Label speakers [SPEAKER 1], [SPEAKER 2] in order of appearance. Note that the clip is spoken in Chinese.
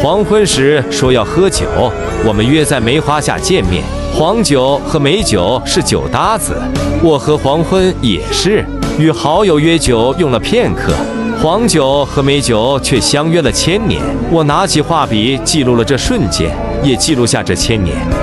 [SPEAKER 1] 黄昏时说要喝酒，我们约在梅花下见面。黄酒和美酒是酒搭子，我和黄昏也是。与好友约酒用了片刻，黄酒和美酒却相约了1000年。我拿起画笔记录了这瞬间，也记录下这1000年。